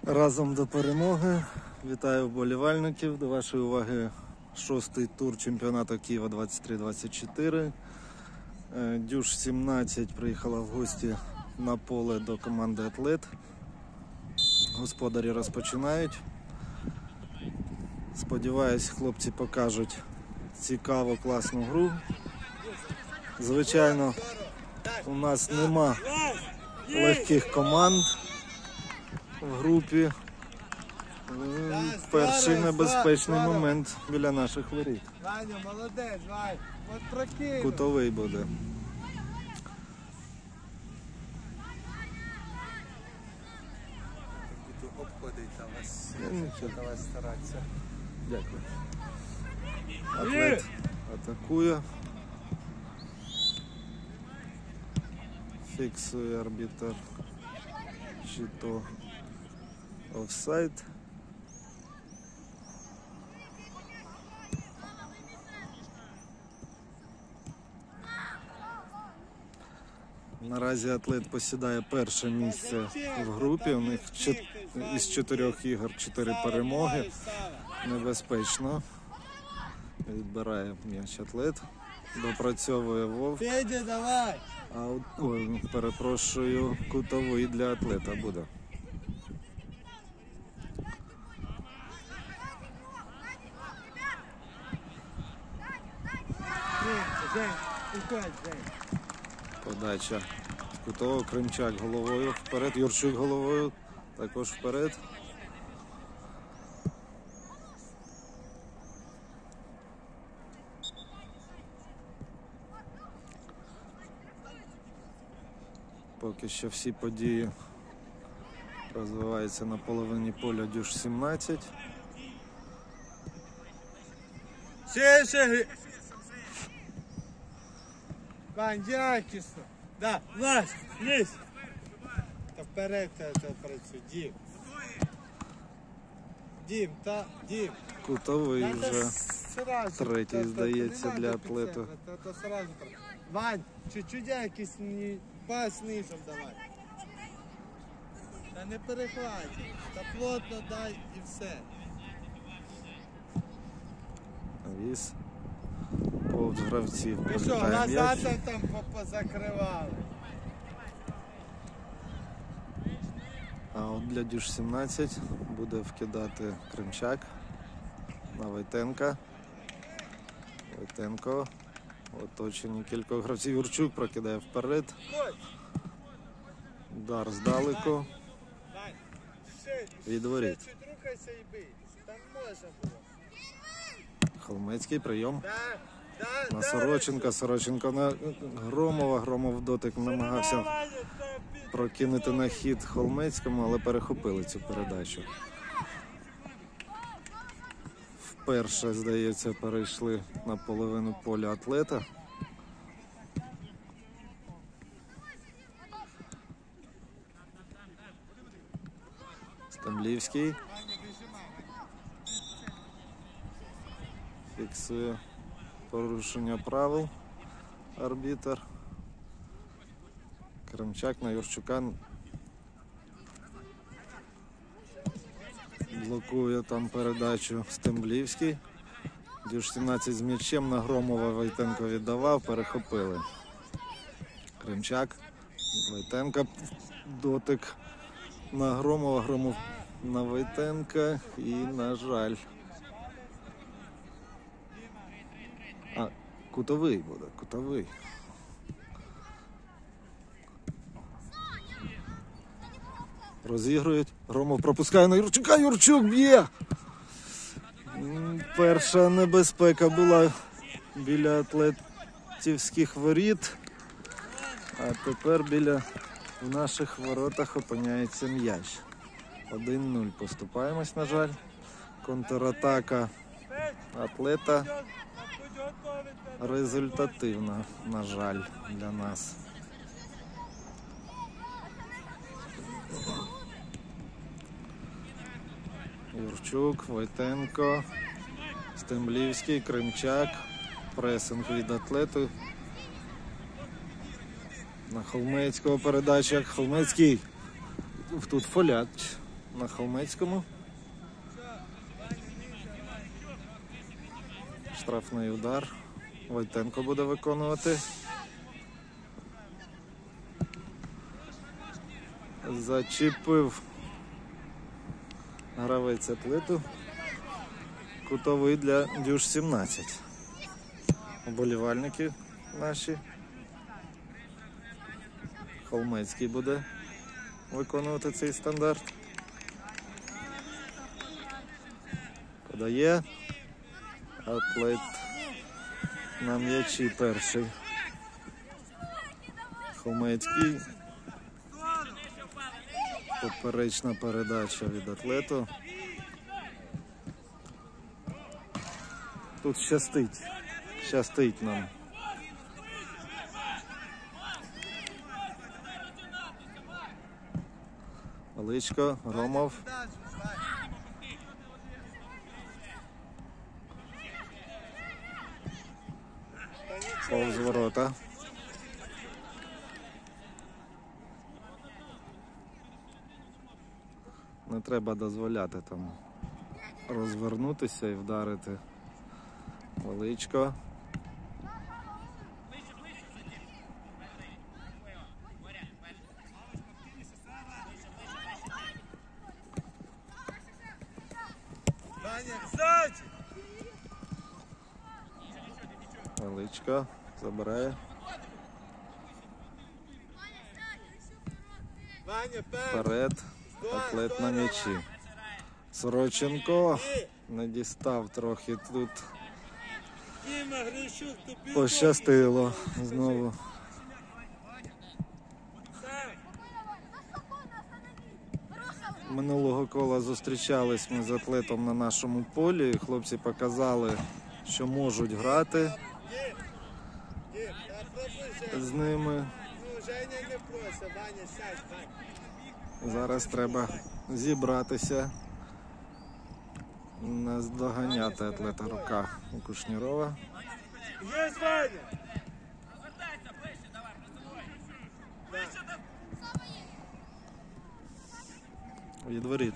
Разом до перемоги. Вітаю вболівальників. До вашої уваги 6-й тур чемпіонату Києва 23-24. Дюш 17 приїхала в гості на поле до команди «Атлет». Господарі розпочинають. Сподіваюсь, хлопці покажуть цікаву, класну гру. Звичайно, у нас нема легких команд в групі. Перший небезпечний момент біля наших воріт. Ваня, молодець, Вань, от прокинув. Кутовий буде. Буду обходити, а вас Нічого. давай старатися. Дякую. Атлет атакує. Фіксує арбітр. Чи то офсайд. Наразі «Атлет» посідає перше місце в групі. У них із 4 ігор 4 перемоги. Небезпечно. Відбирає м'яч «Атлет». Допрацьовує Вовк. Федя, давай! Ой, перепрошую, кутовий для «Атлета» буде. Жень, уходь, Жень. Подача кутового. Кримчак головою вперед. Юрчук головою також вперед. Поки що всі події розвиваються на половині поля Дюш 17. Ще. Вань, якісно. Да, Вась, лізь. Та вперед та працюй, Дім. Дім, Дім. Кутовий вже Сразу, третій, здається, не для надо під «Атлету». себе, то сразу. Вань, чуть-чуть якийсь пас низом давай. Та не перехвать, та плотно дай і все. Віз. Повз гравців Ви що, пролітає м'яч. назад там позакривали? А от для Дюш 17 буде вкидати Кримчак на Войтенка. Войтенко в оточенні кількох гравців. Юрчук прокидає вперед. Удар здалеку. Від воріт. Чуть рухайся і бий. Там можна було. Холмецький прийом Да, на Сороченка. Сороченко на Громова. Громов в дотик намагався прокинути на хід Холмецькому, але перехопили цю передачу. Вперше, здається, перейшли на половину поля «Атлета». Стемблівський фіксує порушення правил арбітр. Кримчак на Юрчука. Блокує там передачу Стемблівський. Дюш 17 з м'ячем на Громова. Войтенко віддавав, перехопили. Кримчак, Войтенко, дотик на Громова, Громов на Войтенка і, на жаль, кутовий буде, кутовий. Розігрують. Громов пропускає на Юрчука. Юрчук б'є. Перша небезпека була біля атлетівських воріт. А тепер біля наших воротах опиняється м'яч. 1-0 поступаємось, на жаль. Контратака «Атлета» результативна, на жаль, для нас. Юрчук, Войтенко, Стемблівський, Кримчак, пресинг від «Атлету». На Холмецького передача. Холмецький. Тут Фоляч на Холмецькому. Штрафний удар. Войтенко буде виконувати. Зачепив гравець Атлету. Кутовий для Дюш 17. Вболівальники наші. Холмецький буде виконувати цей стандарт. Подає. Атлет на м'ячі перший. Холмецький. Поперечна передача від Атлету. Тут щастить. Щастить нам. Величко, Громов. Повз ворота. Не треба дозволяти там розвернутися і вдарити. Величко. Величко забирає. Вперед. Атлет на м'ячі. Сороченко не дістав трохи тут. Пощастило знову. Минулого кола зустрічались ми з Атлетом на нашому полі. Хлопці показали, що можуть грати з ними. Зараз треба зібратися, наздоганяти Атлета. Рука у Кушнірова. Від воріт.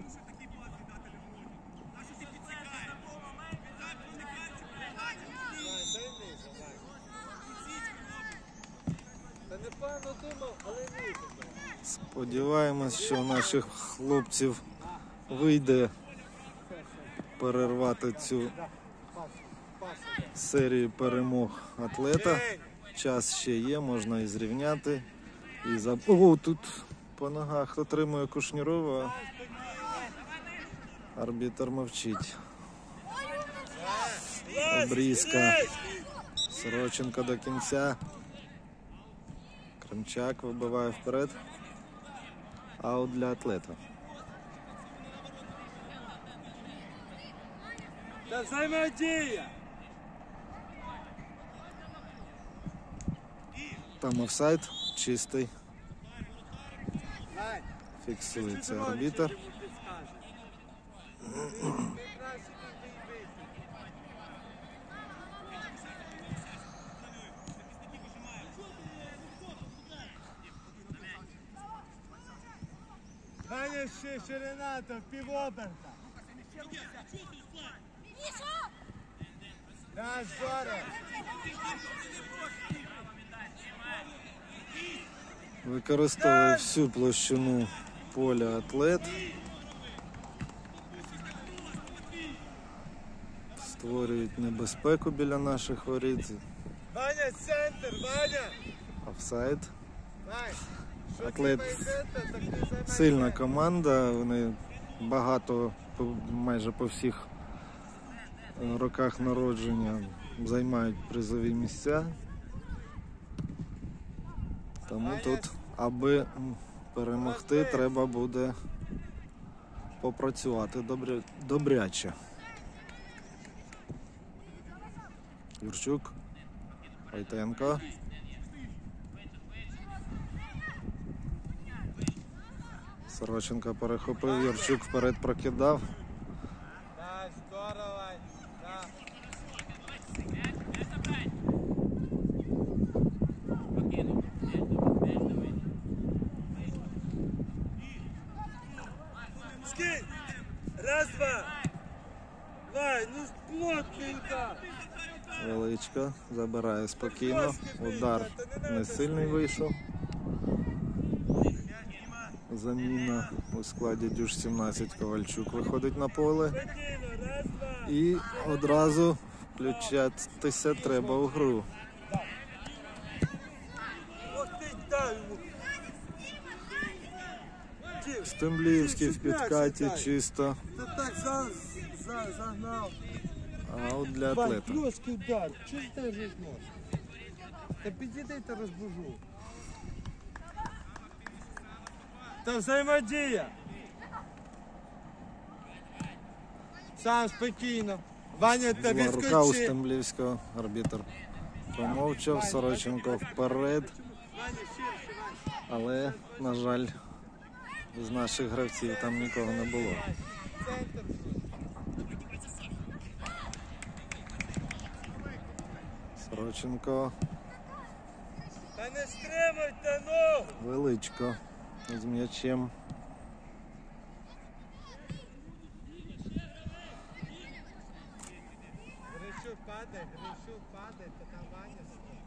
Сподіваємось, що у наших хлопців вийде перервати цю серію перемог Атлета. Час ще є, можна і зрівняти. О, тут по ногах отримує Кушнірова. Арбітр мовчить. Обрізка. Сороченко до кінця. Кремчак вибиває вперед. Аут для Атлета. Та взаємодія! Там офсайд, чистий. Фіксується арбітр. Ваня, ще ширина, то півоберта. Да, здорово. Використовує всю площину поля Атлет. Створюють небезпеку біля наших воріт. Ваня, центр, Ваня. Офсайд. Вань, Атлет сильна команда, вони багато, майже по всіх роках народження займають призові місця. Тому тут, аби перемогти, треба буде попрацювати добряче. Юрчук, Войтенко. Сороченко перехопив, Юрчук вперед прокидав. Да, здорово. Да. Вань, ну плотний удар. Величко забирає спокійно. Удар не сильний вийшов. Заміна у складі Дюш 17 Ковальчук виходить на поле. Спокійно, раз, два. І одразу включатися треба в гру. Ох ти дай йому. Дім, Стембліївський в підкаті чисто. ти так загнав. Аут для Вань, атлета. плоский удар. Чого ти держиш нос? Та підійди та розбужу. Та взаємодія. Сам спокійно. Ваня, та Була рука у відскочи. Стемблівського. Арбітр помовчав. Сороченко вперед. Ваня, ширше, Ваня. Але, на жаль, з наших гравців там нікого не було. Центр. Сороченко, Та не стримуйте ногу. Величко з м'ячем. Грищук падає, то там Ваня стоїть.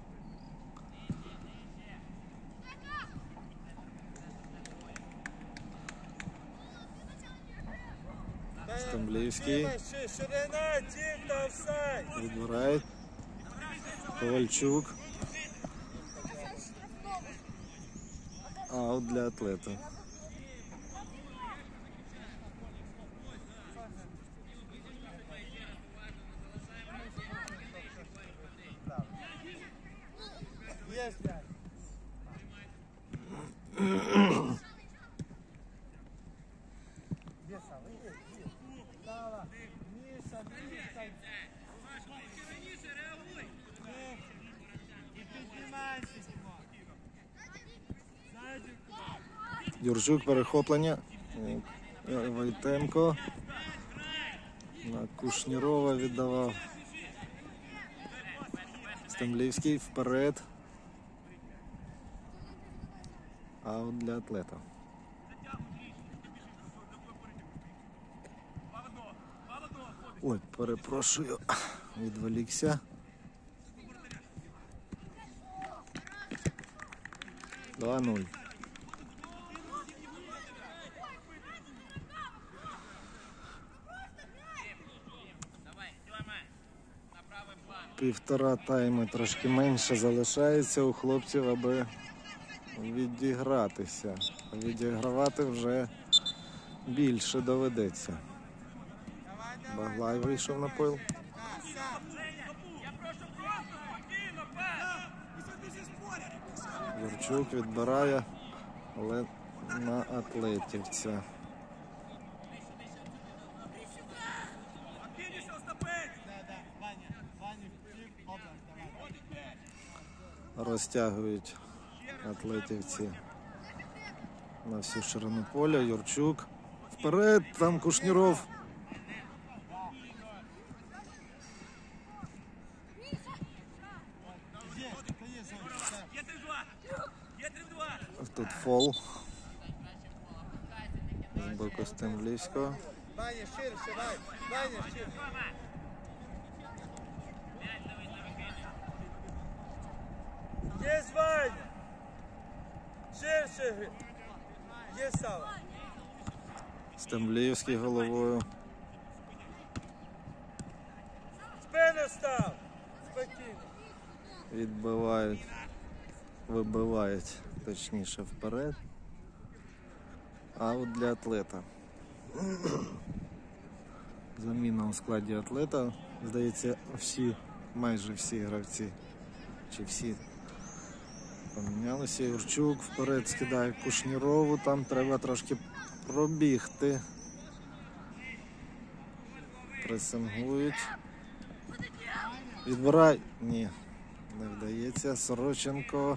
Стемблівський Ширина, дім та офсайд. відбирає. Ковальчук. Аут для атлета. Є, блядь. Є, Сава, є. Сава, Міша. І піднімайся. Юрчук перехоплення. Войтенко. На Кушнірова віддавав. Стемблівський вперед. Аут для атлета. Ой, перепрошую, відволікся. Два 0. Півтора тайми трошки менше залишається у хлопців, аби відігратися. Відігравати вже більше доведеться. Баглай вийшов на пил. Юрчук відбирає, але на атлетівця. Розтягують атлетівці на всю ширину поля. Юрчук вперед, там Кушніров. Тут фол з боку Стемблівського. Ваня, ширше, Ваня, ширше. Є, Ваня. Ширше. Є, Сава. Стемблівський головою. Спину став. Спокійно. Відбивають, вибивають, точніше, вперед. Аут для атлета. Заміна у складі атлета. Здається, майже всі гравці, чи всі помінялися. Юрчук вперед скидає Кушнірову, там треба трошки пробігти. Пресингують. Відбирай. Ні, не вдається. Сороченко.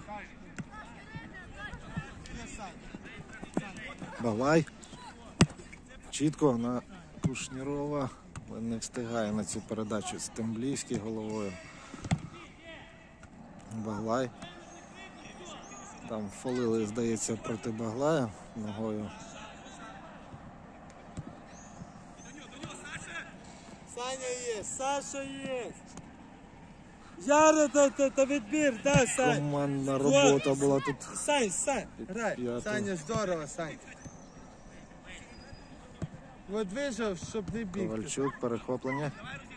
Баглай. Чітко на Кушнірова. Але не встигає на цю передачу. Стемблівський головою. Баглай. Там фолили, здається, проти Баглая ногою. Саня, є, Саша є. Яра, то відбір, да, Сань. Командна робота була тут. Сань, грай. П'ятого. Саня, здорово, Сань. От вижив, щоб не бігти. Ковальчук, перехоплення.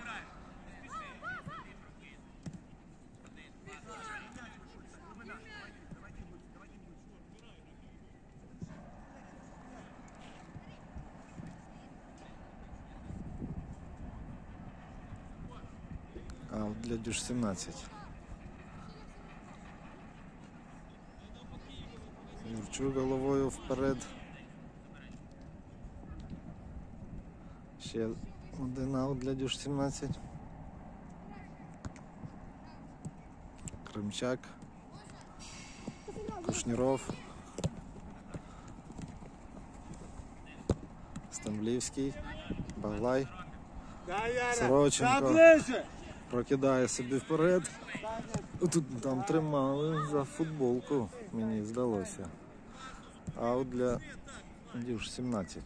Аут для Дюш 17. Юрчук головою вперед. Ще один аут для Дюш 17. Кримчак. Кушніров. Стамблівський. Баглай. Да, Яра. Сороченко. Да, ближче. Прокидає собі вперед. Тут там тримали за футболку, мені здалося. Аут для Дюш 17.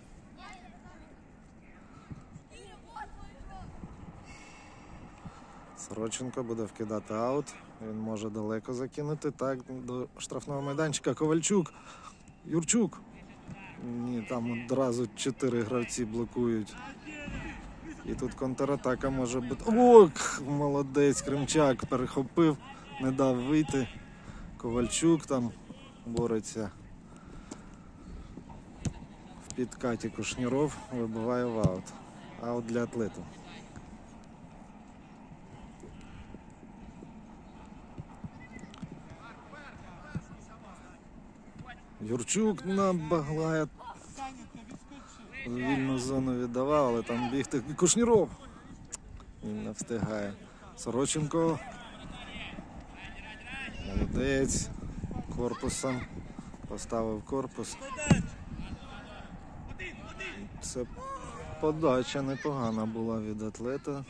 Сороченко буде вкидати аут. Він може далеко закинути. Так, до штрафного майданчика. Ковальчук. Юрчук. Ні, там одразу 4 гравці блокують. І тут контратака може бути. Ок! Молодець, Кримчак перехопив, не дав вийти. Ковальчук там бореться. В підкаті Кушніров вибиває в аут. Аут для Атлету. Юрчук на Баглая. Вільну зону віддавав, але там бігти. Кушніров. Він не встигає. Сороченко. Молодець. Корпусом. Поставив корпус. Це подача непогана була від Атлета.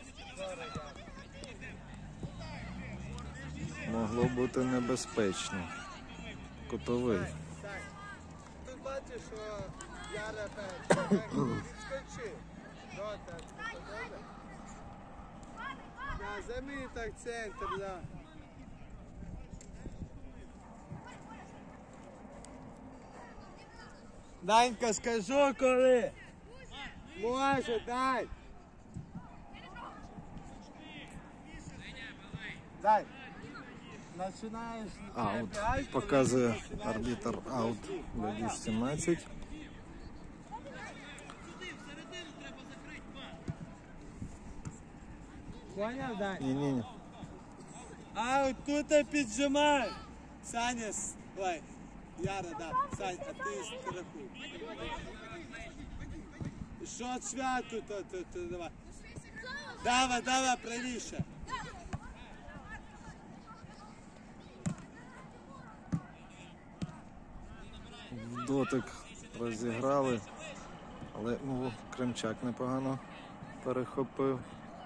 Могло бути небезпечно. Кутовий. Тут бачиш, що Яра перший. Скочи. Да, замій так центр, да. Данька, скажу коли. Може, дай. Дай. Починаєш. Аут. Показує арбітр аут для Дюш 17. Поняв, Дань? Ні. А от тут піджимай. Саня, ой, Яра, да. Сань, а ти страхуй. Що свято, то давай. Давай, правіше. В дотик розіграли, але Кримчак непогано перехопив.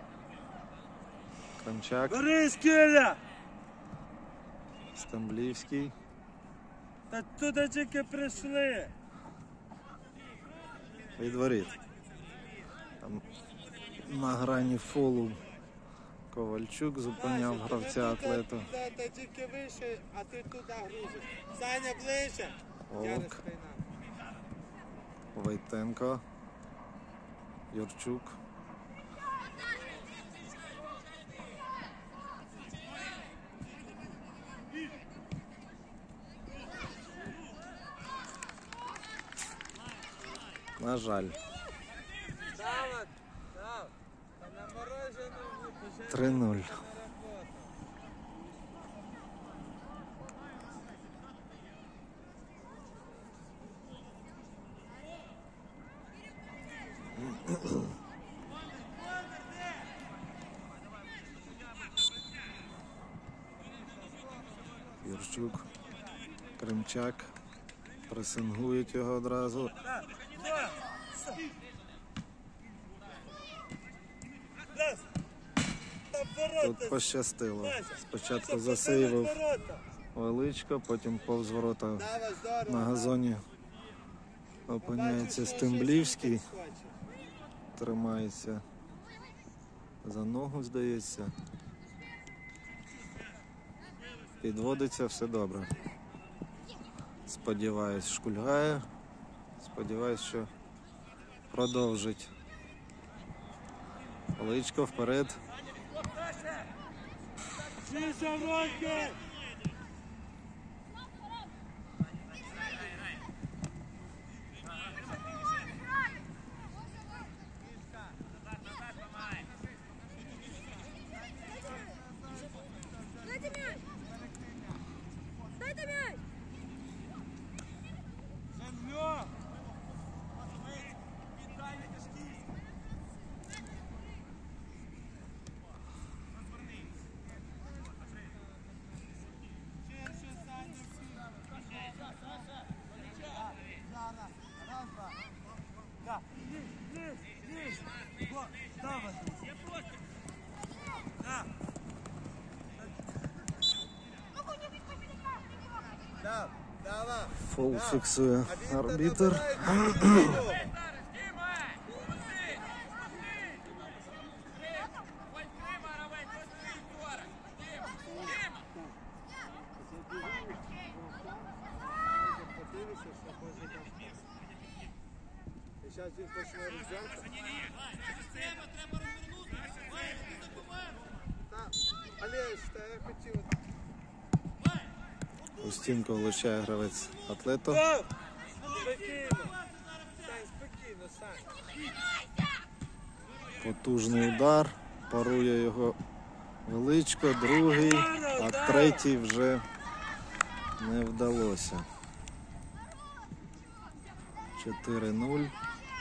Кримчак, Борис Кіля! Стамблівський. Та туди тільки прийшли. Від воріт. Там на грані фолу Ковальчук зупиняв гравця Атлету. Та тільки вище, а ти туди грузиш. Саня, ближче. Ок. Войтенко. Юрчук. На жаль. 3-0. Юрчук, Кримчак. Пресингують його одразу. Тут пощастило. Спочатку засейвив Величко, потім повз ворота на газоні опиняється Стемблівський. Тримається за ногу, здається. Підводиться, все добре. Сподіваюсь, шкульгає. Сподіваюсь, що продовжить. Личко вперед. Тише, руки! Дайте мяч! Дайте мяч! Землю! Фол фіксує арбітр. Зараз він почне розжарка. Олесь, та я хотів. У стінку влучає гравець Атлету. Спокійно. Сань, спокійно, Сань. Потужний удар. Парує його Величко, другий, а третій вже не вдалося. 4-0.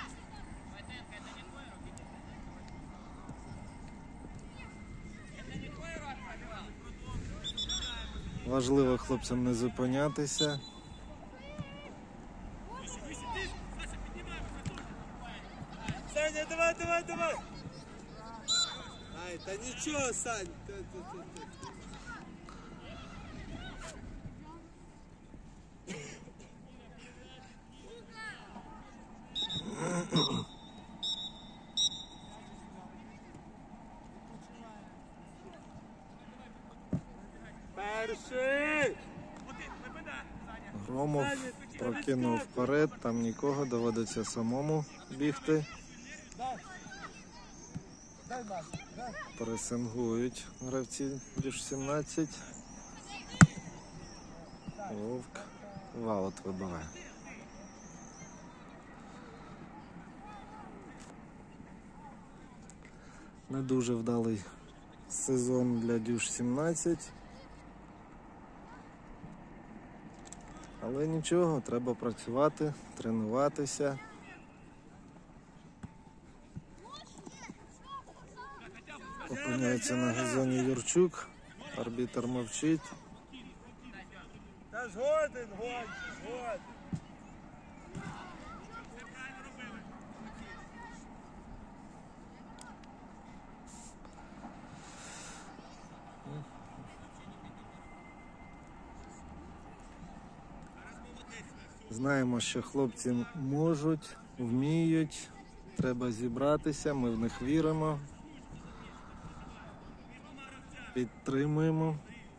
Важливо хлопцям не зупинятися. Саня, давай, давай, давай. Ай, та нічого, Сань. Перший! Громов прокинув вперед, там нікого, доводиться самому бігти. Пресингують гравці Дюш-17. Вовк в аут вибиває. Не дуже вдалий сезон для Дюш-17. Але нічого, треба працювати, тренуватися. Опиняється на газоні Юрчук. Арбітр мовчить. Та згоден, згоден. Знаємо, що хлопці можуть, вміють. Треба зібратися, ми в них віримо. Підтримуємо.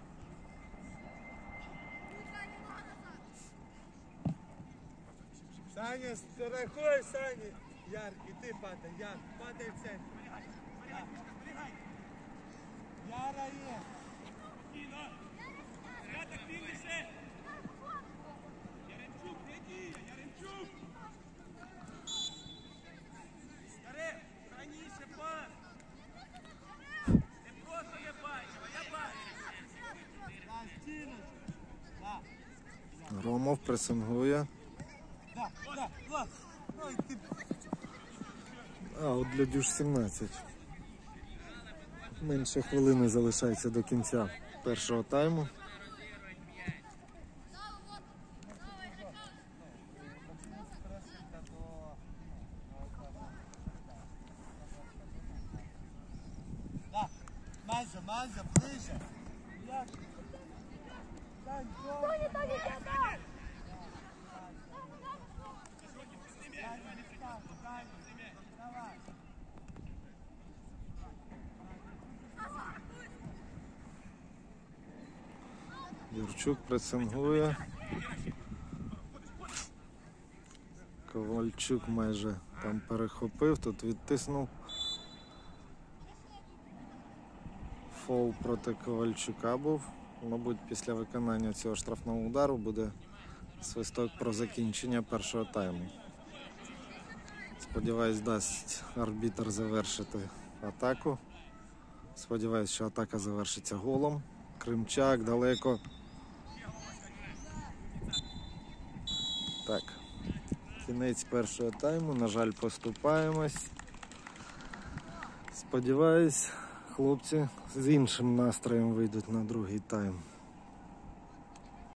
Саня, страхуй, Саня. Яр, і ти падай, Яр, падай в центр. Яра є. Громов пресингує. Аут для Дюш-17. Менше хвилини залишається до кінця першого тайму. Маза, ближе. Юрчук пресингує. Ковальчук майже там перехопив, тут відтиснув. Фол проти Ковальчука був. Мабуть, після виконання цього штрафного удару буде свисток про закінчення першого тайму. Сподіваюсь, дасть арбітр завершити атаку. Сподіваюсь, що атака завершиться голом. Кримчак далеко. Так, кінець першого тайму. На жаль, поступаємось. Сподіваюсь, хлопці з іншим настроєм вийдуть на другий тайм.